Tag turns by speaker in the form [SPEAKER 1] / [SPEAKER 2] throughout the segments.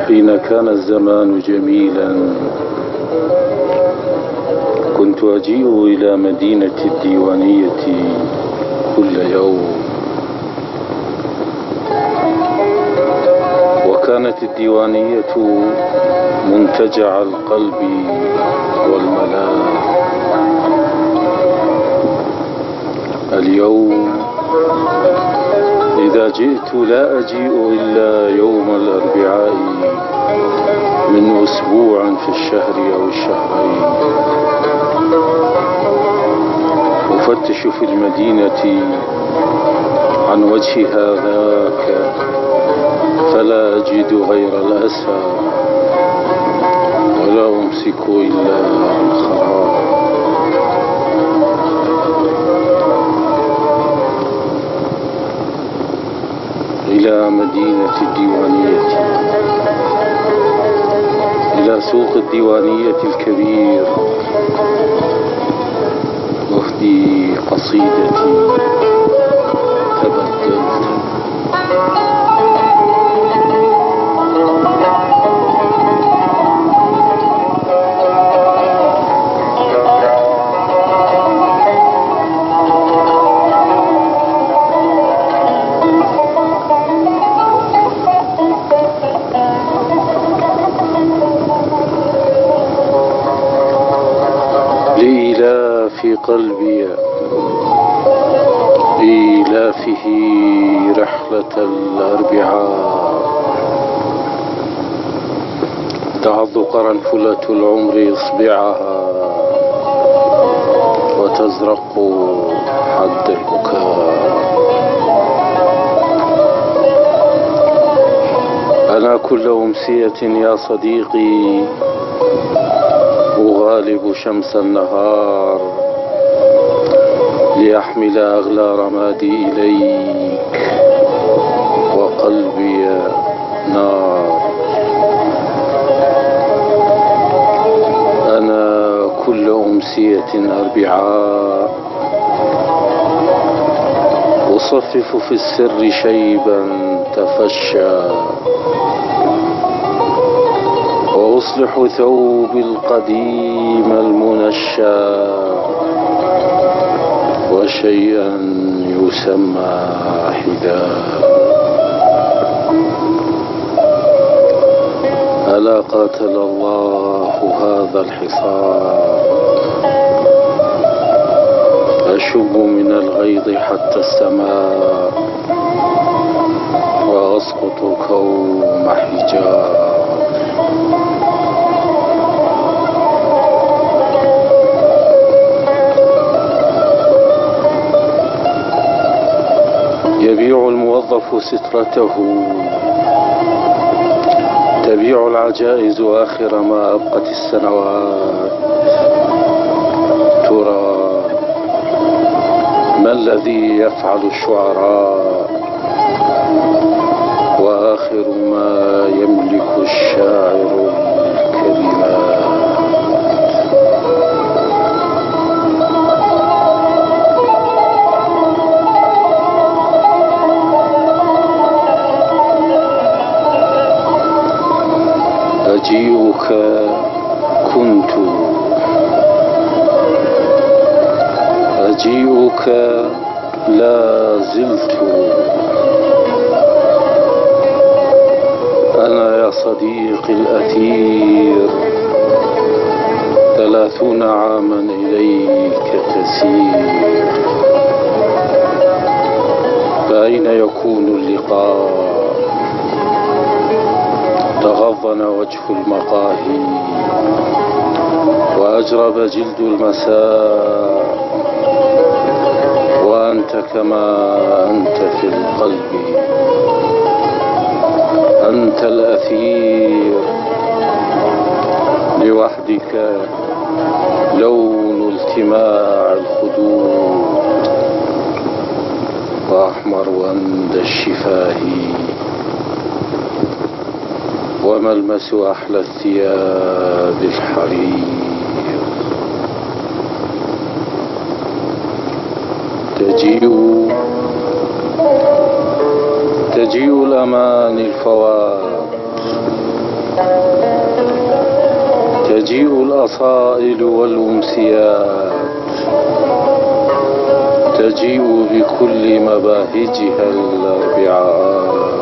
[SPEAKER 1] حين كان الزمان جميلا كنت أجيء إلى مدينة الديوانية كل يوم، وكانت الديوانية منتجع القلب والملاذ. اليوم إذا جئت لا أجيء إلا يوم الأربعاء من أسبوع في الشهر أو الشهرين، أفتش في المدينة عن وجه هذاك فلا أجد غير الأسى، ولا أمسك إلا الخراب. إلى مدينة الديوانية، إلى سوق الديوانية الكبير، أهدي قصيدتي تبدلت. في قلبي إيلافه رحلة الأربعاء، تعض قرنفلة العمر إصبعها وتزرق حد البكاء. أنا كل أمسية يا صديقي أغالب شمس النهار لأحمل أغلى رمادي إليك، وقلبي نار. أنا كل أمسية أربعاء أصفف في السر شيبا تفشى، وأصلح ثوب القديم المنشى، وشيئا يسمى حذاء. ألا قاتل الله هذا الحصار، أشب من الغيظ حتى السماء، وأسقط كوم حجاب. يبيع الموظف سترته، تبيع العجائز آخر ما أبقت السنوات. ترى ما الذي يفعل الشعراء وآخر ما يملك الشاعر الكلمات؟ أجيئك كنت، أجيئك لا زلت، أنا يا صديقي الأثير 30 عاما إليك تسير. فأين يكون اللقاء؟ تغضن وجه المقاهي وأجرب جلد المساء، وأنت كما أنت في القلب، أنت الأثير لوحدك، لون التماع الخدود وأحمر وند الشفاه، وملمس أحلى الثياب الحرير. تجيء الأمان الفوات، تجيء الأصائل والأمسيات، تجيء بكل مباهجها الأربعاء.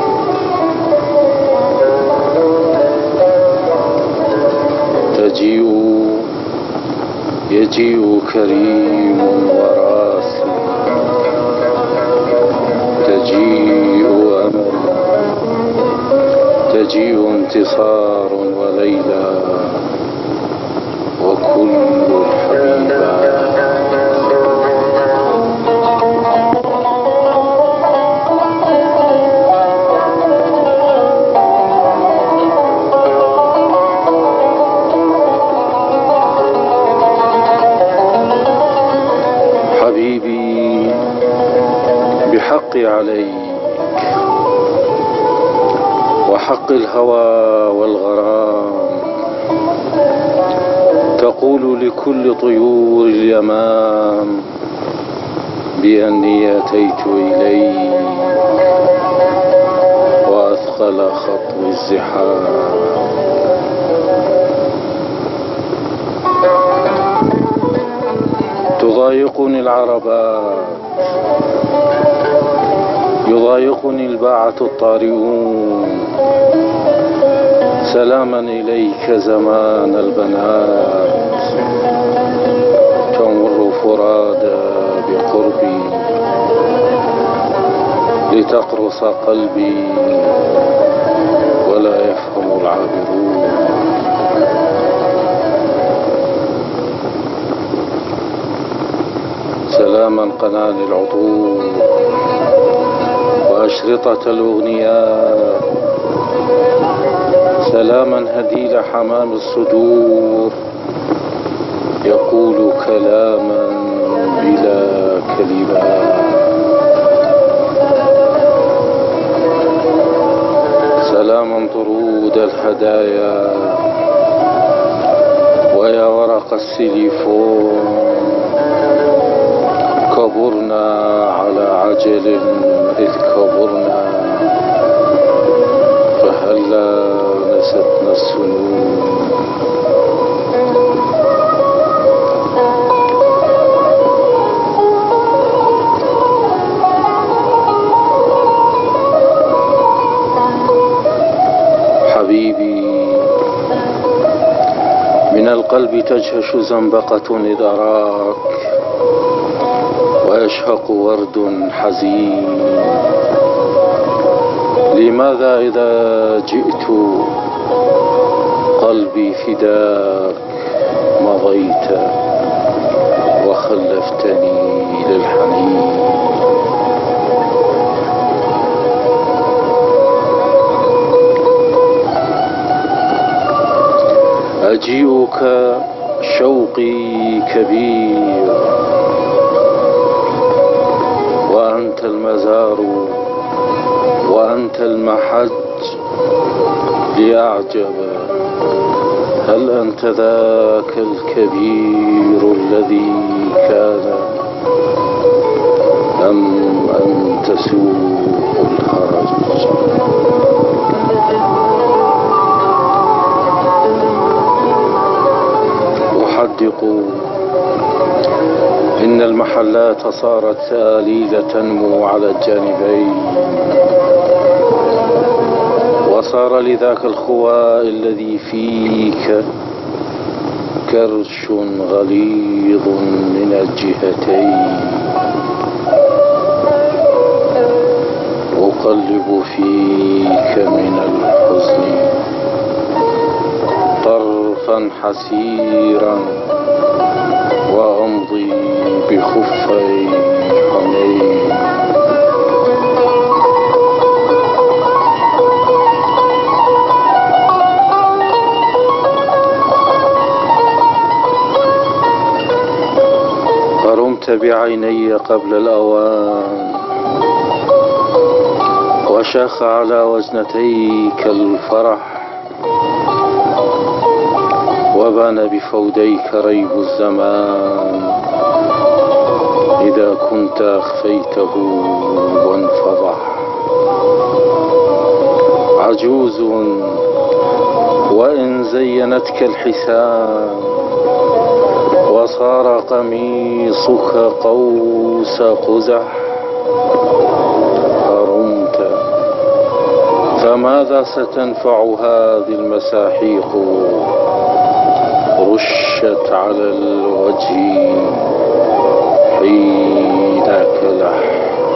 [SPEAKER 1] يجيء كريم وراسي، تجيء أمل، تجيء انتصار وليلى وكل الحبيبات. حبيبي بحقي عليك وحق الهوى والغرام، تقول لكل طيور اليمام بأني أتيت إليك وأثقل خطو الزحام. تضايقني العربات، يضايقني الباعة الطارئون، سلاما إليك زمان البنات، تمر فرادى بقربي لتقرص قلبي ولا يفهم العابرون. سلاما قناني العطور وأشرطة الأغنيات، سلاما هديل حمام الصدور يقول كلاما بلا كلمات. سلاما طرود الهدايا ويا ورق السيليفون، كبرنا على عجل إذ كبرنا، فهلا نستنا السنون. حبيبي من القلب تجهش زنبقة إذ أراك، ويشهق ورد حزين. لماذا إذا جئت قلبي فداك مضيت وخلفتني للحنين؟ أجيئك شوقي كبير وأنت المزار وأنت المحج لأعجب، هل أنت ذاك الكبير الذي كان أم أنت سوء الهرج؟ أحدق إن المحلات صارت سآليل تنمو على الجانبين، وصار لذاك الخواء الذي فيك كرش غليظ من الجهتين. أقلب فيك من الحزن طرفا حسيرا وأمضي بخفي حنين. فرمت بعيني قبل الأوان، وشاخ على وزنتيك الفرح، وبان بفوديك ريب الزمان إذا كنت أخفيته وانفضح. عجوز وإن زينتك الحسان وصار قميصك قوس قزح هرمت، فماذا ستنفع هذه المساحيق رشت على الوجه حين كلح؟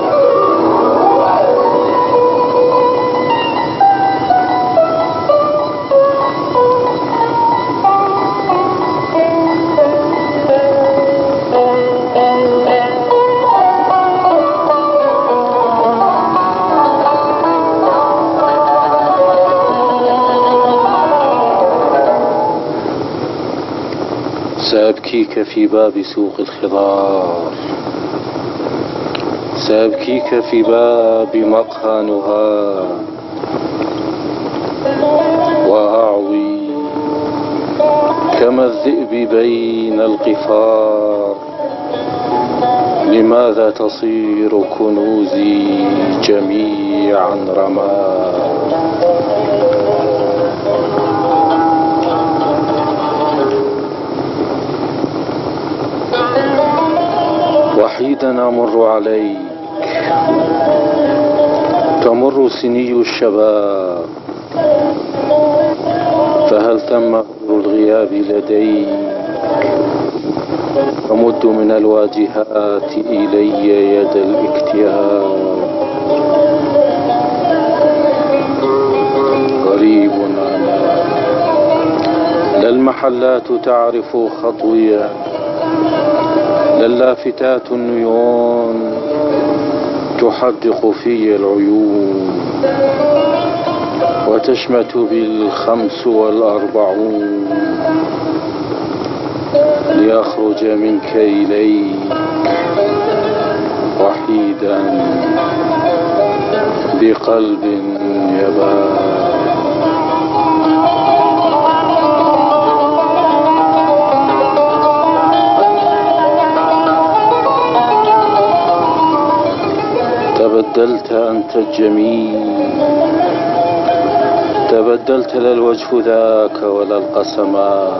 [SPEAKER 1] سأبكيك في باب سوق الخضار، سأبكيك في باب مقهى نهى، وأعوي كما الذئب بين القفار. لماذا تصير كنوزي جميعا رماد؟ وحيدا أمر عليك، تمر سني الشباب، فهل تم الغياب لديك؟ أمد من الواجهات إلي يد الاكتئاب. غريب أنا، لا المحلات تعرف خطوية، لا اللافتات النيون تحدق في العيون، وتشمت بالخمس والأربعون ليخرج منك إليك وحيدا بقلب يبات. تبدلت أنت الجميل، تبدلت لا الوجه ذاك ولا القسمات،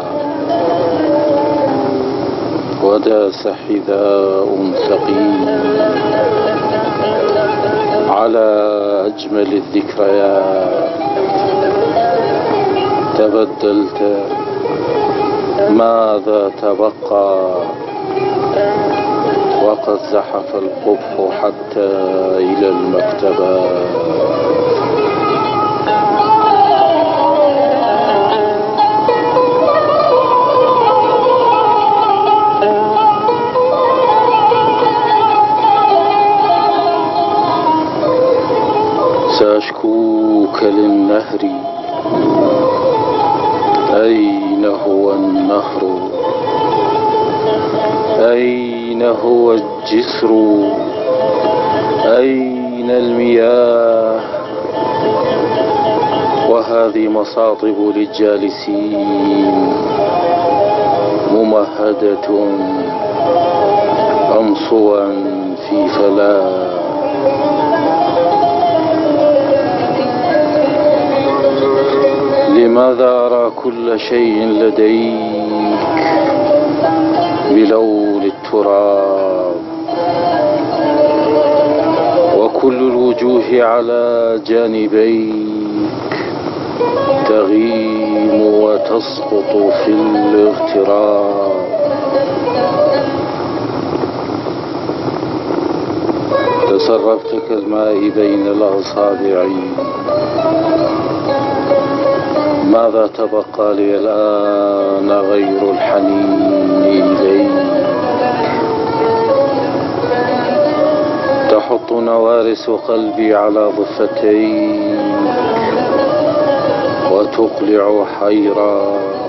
[SPEAKER 1] وداس حذاء ثقيل على أجمل الذكريات. تبدلت، ماذا تبقى؟ وقد زحف القبح حتى إلى المكتبات. سأشكوك للنهر، أين هو النهر؟ أين هو الجسر؟ أين المياه؟ وهذه مصاطب للجالسين ممهدة أمصوا في فلاة. لماذا أرى كل شيء لديك بلون التراب، وكل الوجوه على جانبيك تغيم وتسقط في الاغتراب؟ تسربت كالماء بين الأصابع، ماذا تبقى لي الآن غير الحنين إليك؟ تحط نوارس قلبي على ضفتيك وتقلع حيرا،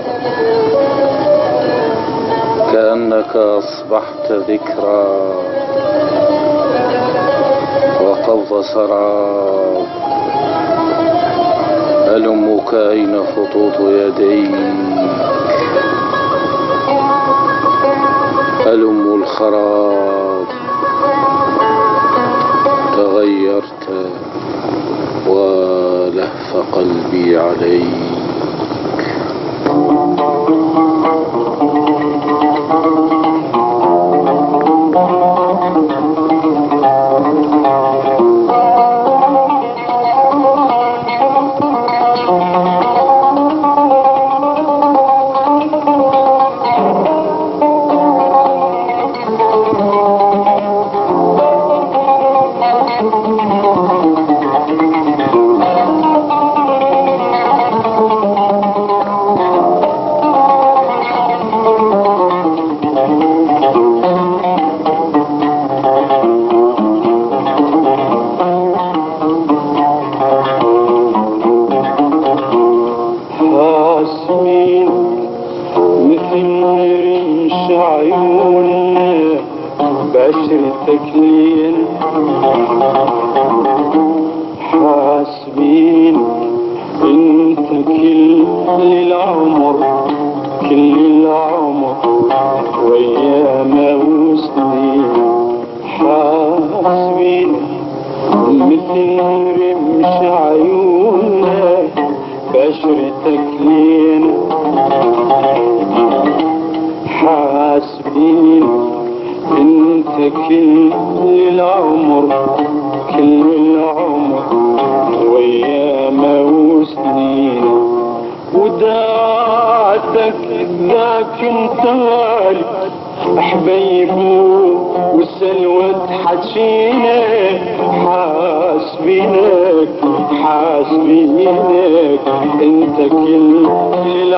[SPEAKER 1] كأنك أصبحت ذكرى وقبض سراب. ألمك أين خطوط يديك؟ ألم الخراب. تغيرت ولهف قلبي عليك. بشرتك لين حاسبين انت كل العمر وايام وسنين حاسبين مثل رمش عيوننا بشرتك لين حاسبين انت كل العمر وايام وسنين وداعتك ذاك انت غالي حبيبه والسلوى حجينا حاسبينك انت كل